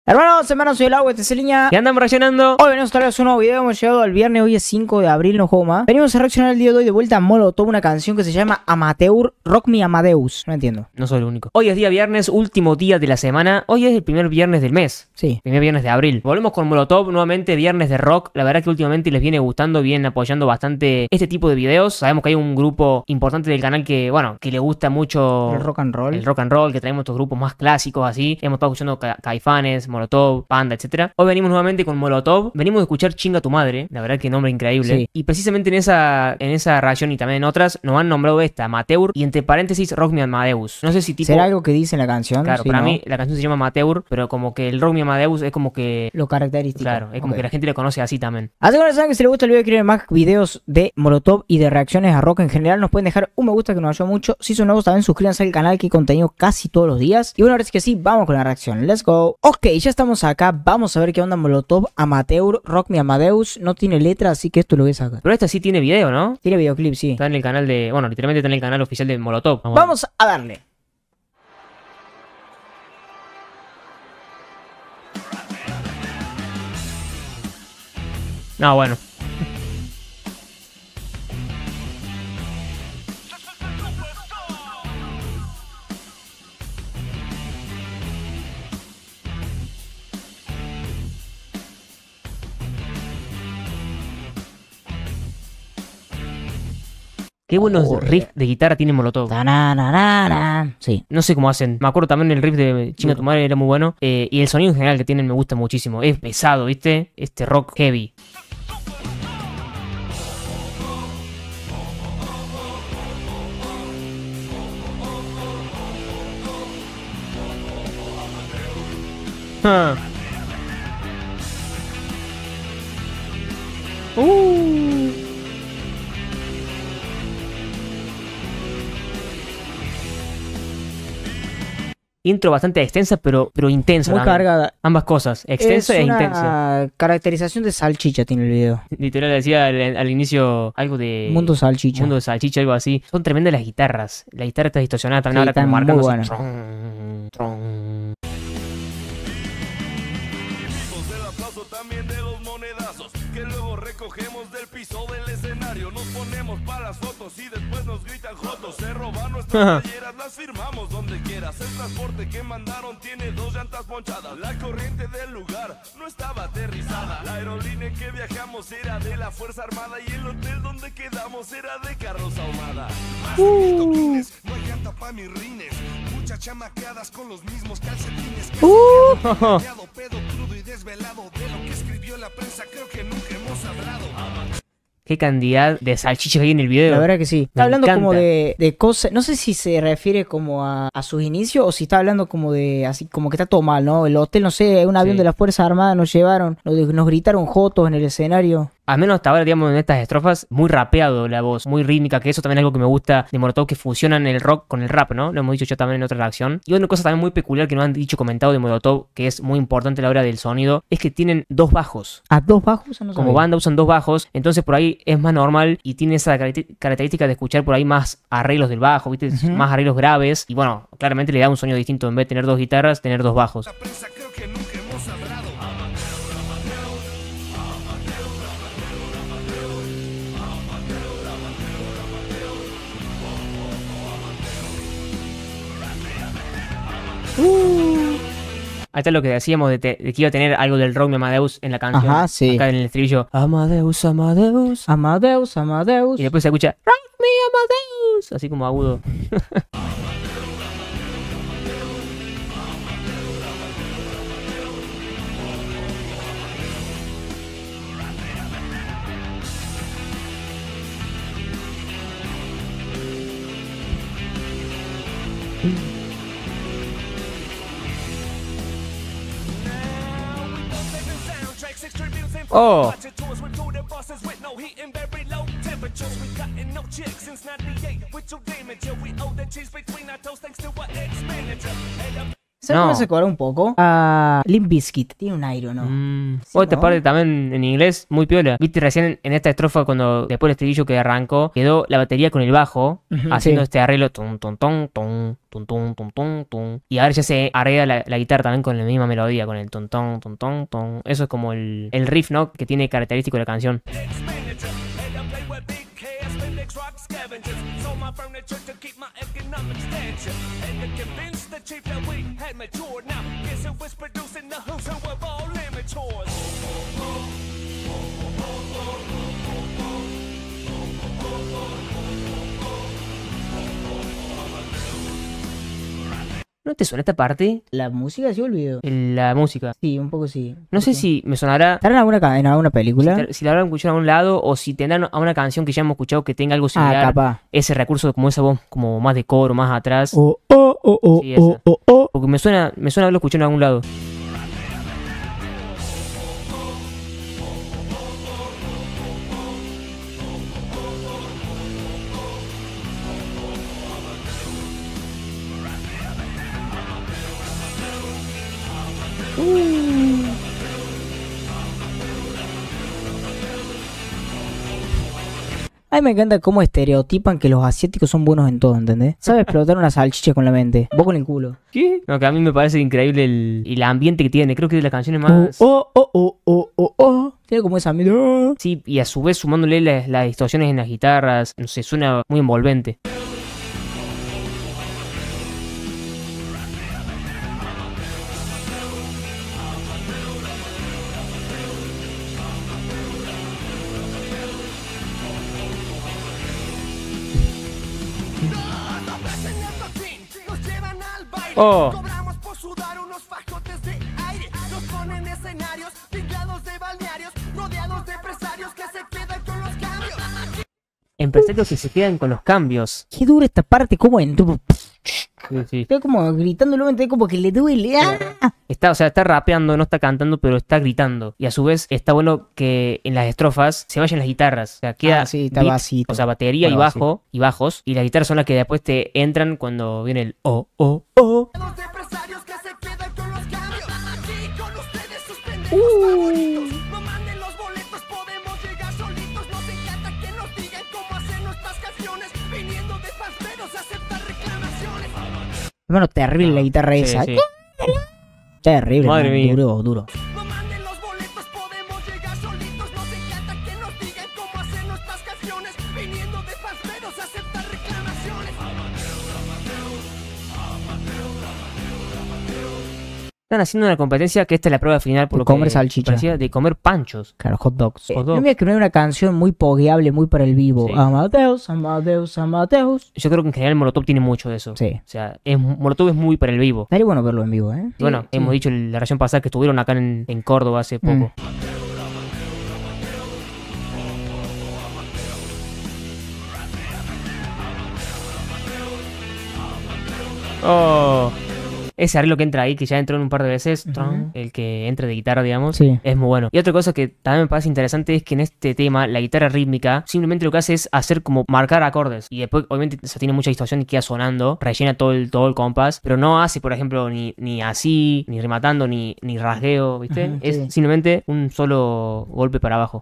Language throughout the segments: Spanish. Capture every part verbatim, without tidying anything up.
Hermanos, hermanos, soy el agua, este es el Liña. Y andamos reaccionando. Hoy venimos a traerles un nuevo video. Hemos llegado al viernes, hoy es cinco de abril, no juego más. Venimos a reaccionar el día de hoy de vuelta a Molotov, una canción que se llama Amateur, Rock Me Amadeus. No entiendo. No soy el único. Hoy es día viernes, último día de la semana. Hoy es el primer viernes del mes. Sí. Primer viernes de abril. Volvemos con Molotov, nuevamente viernes de rock. La verdad que últimamente les viene gustando, vienen apoyando bastante este tipo de videos. Sabemos que hay un grupo importante del canal que, bueno, que le gusta mucho El rock and roll. El rock and roll, que traemos estos grupos más clásicos así. Hemos estado escuchando Ca Caifanes, Molotov, Panda, etcétera. Hoy venimos nuevamente con Molotov. Venimos a escuchar Chinga tu madre. La verdad que nombre increíble. Sí. Y precisamente en esa, en esa reacción y también en otras nos han nombrado esta, Amateur, y entre paréntesis Rock Me Amadeus. No sé si tipo... ¿Será algo que dice en la canción? Claro, Sí, para ¿no? mí la canción se llama Amateur, pero como que el Rock Me Amadeus es como que... Lo característico. Claro, es como Ok. que la gente lo conoce así también. Así que saben que si les gusta el video y quieren más videos de Molotov y de reacciones a rock en general, nos pueden dejar un me gusta que nos ayuda mucho. Si son nuevos también suscríbanse al canal que hay contenido casi todos los días. Y bueno, ahora sí que sí, vamos con la reacción. Let's go. Ok, ya estamos acá. Vamos a ver qué onda Molotov, Amateur, Rock Me Amadeus. No tiene letra, así que esto lo voy a sacar. Pero esta sí tiene video, ¿no? Tiene videoclip, sí. Está en el canal de... Bueno, literalmente está en el canal oficial de Molotov. Vamos, Vamos a darle. No, bueno. Qué buenos Oh, riffs de guitarra tiene Molotov. Tananana. Sí. No sé cómo hacen. Me acuerdo también el riff de Chinga tu madre era muy bueno. Eh, y el sonido en general que tienen me gusta muchísimo. Es pesado, ¿viste? Este rock heavy. Ah. Uh. Intro bastante extensa, pero, pero intensa. Muy también. cargada. Ambas cosas, extensa es e una intensa. caracterización de salchicha tiene el video. Literal decía al, al inicio algo de... Mundo salchicha. Mundo de salchicha, algo así. Son tremendas las guitarras. La guitarra está distorsionada también, Sí, ahora como están muy marcando así. buenas. Tron, tron. El aplauso también de los monedazos que luego recogemos del piso del escenario. Nos ponemos para las fotos y después nos gritan jotos. Se roban nuestras playeras, las firmamos donde quieras. El transporte que mandaron tiene dos llantas ponchadas. La corriente del lugar no estaba aterrizada. La aerolínea en que viajamos era de la Fuerza Armada y el hotel donde quedamos era de carroza ahumada. Más de mil toquines, no hay llanta pa' mis rines. Muchas chamaqueadas con los mismos calcetines. Que Uh. se quedan cambiado, pedo crudo y desvelado. De lo que escribió la prensa creo que nunca hemos hablado. Qué cantidad de salchichas que hay en el video. La verdad que sí. Está Me hablando encanta. como de, de cosas. No sé si se refiere como a, a sus inicios o si está hablando como de. Así como que está todo mal, ¿no? El hotel, no sé, un avión Sí. de las Fuerzas Armadas nos llevaron. Nos, nos gritaron jotos en el escenario. Al menos hasta ahora, digamos, en estas estrofas, muy rapeado la voz, muy rítmica, que eso también es algo que me gusta de Molotov, que fusionan el rock con el rap, ¿no? Lo hemos dicho ya también en otra reacción. Y una cosa también muy peculiar que nos han dicho, comentado de Molotov, que es muy importante a la hora del sonido, es que tienen dos bajos. ¿A dos bajos? No Como sabía. banda usan dos bajos, entonces por ahí es más normal y tiene esa caracter- característica de escuchar por ahí más arreglos del bajo, ¿viste? Ujú. Más arreglos graves. Y bueno, claramente le da un sonido distinto. En vez de tener dos guitarras, tener dos bajos. La prensa creo que nunca hemos hablado. Ahí está lo que decíamos de, te- de que iba a tener algo del rock de Amadeus en la canción. Ajá, sí. Acá en el estribillo. Amadeus, Amadeus. Amadeus, Amadeus. Y después se escucha Rock Me Amadeus. Así como agudo. Oh. ¿Sabes No. cómo se cobra un poco? A Limp Bizkit. Tiene un aire, ¿no? Mm. Sí, Otra ¿no? parte también en inglés, muy piola. Viste recién en, en esta estrofa, cuando después del estribillo que arrancó, quedó la batería con el bajo, Ujú, haciendo sí. este arreglo. Tum, tum, tum, tum, tum, tum, tum, tum, tum. Y ahora ya se arregla la, la guitarra también con la misma melodía, con el tum, tum, tum, tum, tum. Eso es como el, el riff, ¿no? Que tiene característico de la canción. expenditure. And I play with big cash, Lindex rock scavengers. Sold my furniture to keep my economic stature. And to convince the chief that we had matured. Now, guess who was producing the who's who of all amateurs? ¿No te suena esta parte? ¿La música sí o el video? En la música. Sí, un poco sí. No sé si me sonará. ¿Estará en alguna, ca- en alguna película? Si, te- si la habrán escuchado en algún lado o si tendrán a una canción que ya hemos escuchado que tenga algo Ah, similar. capaz. Ese recurso, como esa voz, como más de coro, más atrás. Oh, oh, oh, oh, Sí, oh, esa. oh, oh. Porque me suena, me suena haberlo escuchado en algún lado. A mí me encanta cómo estereotipan que los asiáticos son buenos en todo, ¿entendés? Sabe explotar una salchicha con la mente. Vos con el culo. ¿Qué? No, que a mí me parece increíble el, el ambiente que tiene. Creo que es de las canciones Oh, más. oh, oh, oh, oh, oh, oh. Tiene como esa miedo. Sí, y a su vez sumándole las, las distorsiones en las guitarras. No sé, suena muy envolvente. Nos llevan al baile. Oh. Cobramos por sudar unos fajotes de aire. Nos ponen escenarios, pintados de balnearios, rodeados de empresarios que se quedan con los cambios. Empresarios que se quedan con los cambios. Qué dura esta parte, como en tu... Sí, sí. Está como gritándolo, ¿entendés? Como que le duele. ¡Ah! Está, o sea, está rapeando, no está cantando, pero está gritando. Y a su vez está bueno que en las estrofas se vayan las guitarras. O sea, queda Ah, sí, está beat, vasito. o sea, batería y Bueno, bajo y bajos. Y las guitarras son las que después te entran cuando viene el oh, oh, oh. Rodeados de empresarios que se quedan con los cambios. Aquí con ustedes sus pendejos favoritos. No manden los boletos, podemos llegar solitos. Nos encanta que nos digan cómo hacer nuestras canciones. Viniendo de pasperos a aceptar reclamaciones. Hermano, terrible la guitarra Sí, esa. sí. Terrible, Madre hermano, mía. duro, duro. No manden los boletos, podemos llegar solitos. Nos encanta que nos digan cómo hacer nuestras canciones. Viniendo de pasperos a aceptar reclamaciones. Están haciendo una competencia que esta es la prueba final por De lo comer que salchicha. parecía, de comer panchos. Claro, hot dogs. Hot Eh, dog. No me que no hay una canción muy pogueable, muy para el vivo. Sí. Amadeus, Amadeus, Amadeus. Yo creo que en general Molotov tiene mucho de eso. Sí. O sea, es, Molotov es muy para el vivo. Estaría bueno verlo en vivo, ¿eh? Y bueno, Sí, hemos sí. dicho en la región pasada que estuvieron acá en, en Córdoba hace poco. Mm. Oh. Ese arreglo que entra ahí, que ya entró en un par de veces, tron, el que entra de guitarra, digamos, Sí. es muy bueno. Y otra cosa que también me parece interesante es que en este tema, la guitarra rítmica, simplemente lo que hace es hacer como marcar acordes. Y después, obviamente, se tiene mucha distorsión y queda sonando, rellena todo el, todo el compás, pero no hace, por ejemplo, ni, ni así, ni rematando, ni, ni rasgueo, ¿viste? Ujú, es sí. simplemente un solo golpe para abajo.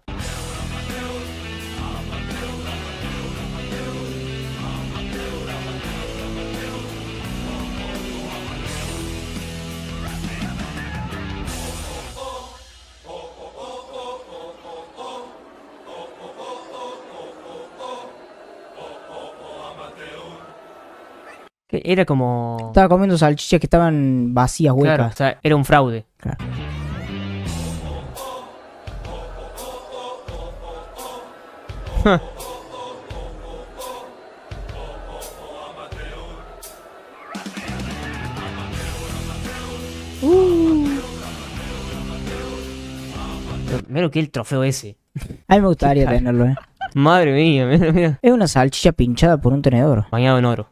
Que era como... Estaba comiendo salchichas que estaban vacías, Claro, o huecas. sea, era un fraude. Claro. Pero mira lo que es el trofeo ese. A mí me gustaría Qué tenerlo, ¿eh? Madre mía, mira, mira. Es una salchicha pinchada por un tenedor. Bañado en oro.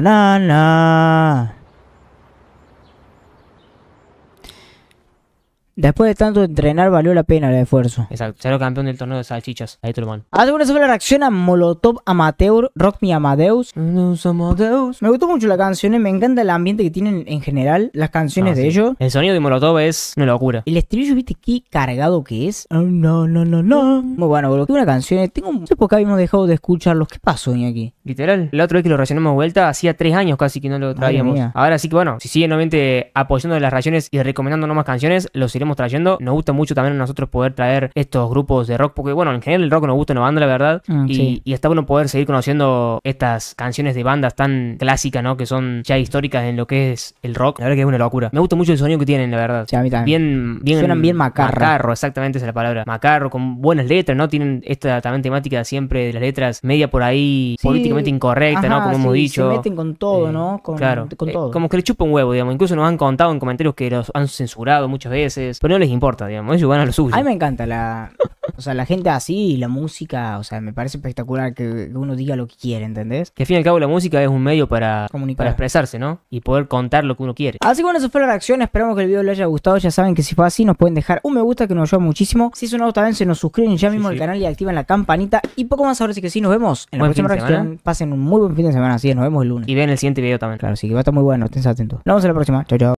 Ta-na-na-na. Después de tanto entrenar valió la pena el esfuerzo. Exacto, salió campeón del torneo de salchichas. Ahí te lo mando. A la segunda se fue la reacción a Molotov Amateur, Rock Me Amadeus. Amadeus. Me gustó mucho la canción, me encanta el ambiente que tienen en general las canciones No, de sí. ellos. El sonido de Molotov es una locura. El estribillo, viste qué cargado que es. Oh, no, no, no, no. Muy bueno, boludo. Tengo una canción, tengo... No sé por qué habíamos dejado de escucharlos. ¿Qué pasó, aquí? Literal. La otra vez que lo reaccionamos de vuelta, hacía tres años casi que no lo traíamos. mía. Ahora sí que bueno, si siguen nuevamente apoyando las reacciones y recomendándonos más canciones, los iremos trayendo. Nos gusta mucho también a nosotros poder traer estos grupos de rock, porque bueno, en general el rock nos gusta una banda, la verdad. Mm, y, sí. y está bueno poder seguir conociendo estas canciones de bandas tan clásicas, ¿no? Que son ya históricas en lo que es el rock. La verdad que es una locura. Me gusta mucho el sonido que tienen, la verdad. Sí, a mí también. Bien, bien. Suenan bien macarra. Macarro, exactamente esa es la palabra. Macarro, con buenas letras, ¿no? Tienen esta también temática siempre de las letras media por ahí Sí. políticamente incorrecta, Ajá, ¿no? Como hemos sí, dicho. se meten con todo, Eh, ¿no? Con, claro, con eh, todo. como que le chupa un huevo, digamos. Incluso nos han contado en comentarios que los han censurado muchas veces, pero no les importa, digamos. Ellos van a lo suyo. A mí me encanta la... O sea, la gente así y la música, o sea, me parece espectacular que, que uno diga lo que quiere, ¿entendés? Que al fin y al cabo la música es un medio para, Comunicar. para expresarse, ¿no? Y poder contar lo que uno quiere. Así que bueno, eso fue la reacción. Esperamos que el video les haya gustado. Ya saben que si fue así, nos pueden dejar un me gusta que nos ayuda muchísimo. Si son nuevos también, se nos suscriben ya mismo Sí, al sí. canal y activan la campanita. Y poco más ahora sí que sí, nos vemos en la Buen próxima fin de reacción. semana. Pasen un muy buen fin de semana. Así es, nos vemos el lunes. Y vean el siguiente video también. Claro, sí que va a estar muy bueno. Estén atentos. Nos vemos en la próxima. Chau, chau.